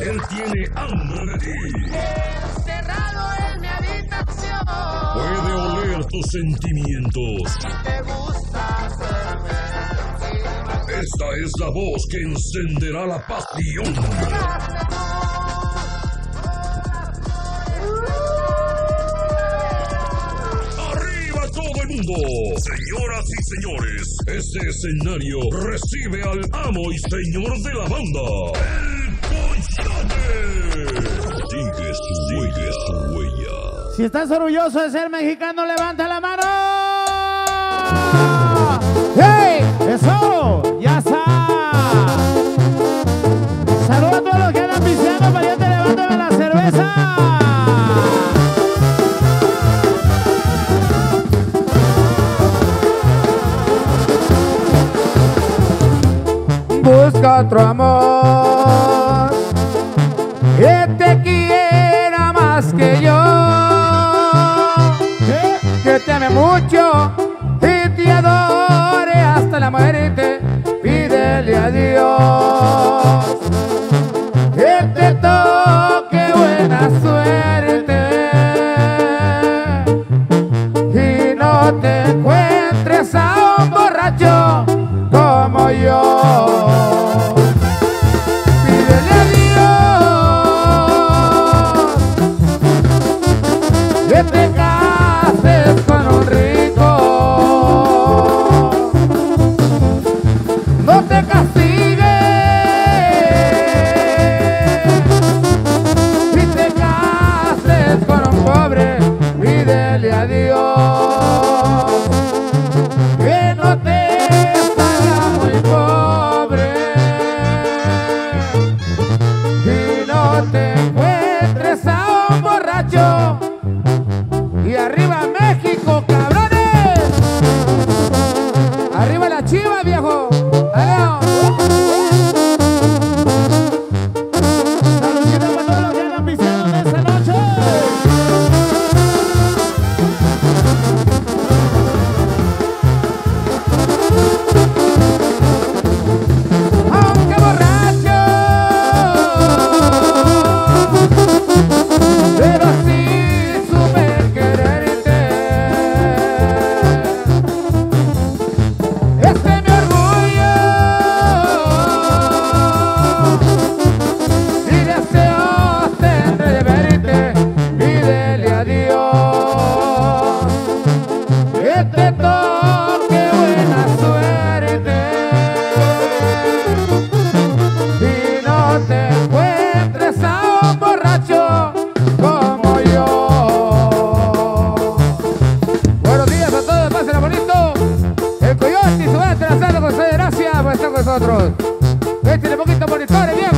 Él tiene hambre de ti. Encerrado en mi habitación. Puede oler tus sentimientos. Te gusta hacerme encima. Esta es la voz que encenderá la pasión. ¡Arriba todo el mundo! Señoras y señores, este escenario recibe al amo y señor de la banda, El Coyote. Sigue su huella. Si estás orgulloso de ser mexicano, levanta la mano. ¡Hey! ¡Eso! ¡Ya está! Saludos a todos los que andan pisteando, pariente, levántame la cerveza. Busca otro amor que te quiera más que yo, que te ame mucho y te adore hasta la muerte. Pídele a Dios que te toque buena suerte y no te encuentres a un borracho como yo. Pídele a Dios que te cases con un rico, no te castigues si te cases con un pobre. Pídele a Dios que no te salga muy pobre y no te encuentres a un borracho. Y arriba México, cabrones. Arriba la Chiva, viejo. Adiós. Saludito para todos los que andan pisteando en esta noche. Aunque borracho, pero sí supe quererte. Este es mi orgullo y deseos tendré de verte. Pídele a Dios que te toque buena suerte y no te encuentres a un borracho como yo. Buenos días a todos, pásenla bonito. El Coyote y su banda trazando con ustedes, gracias por estar con nosotros. Échale poquito por historia, viejo.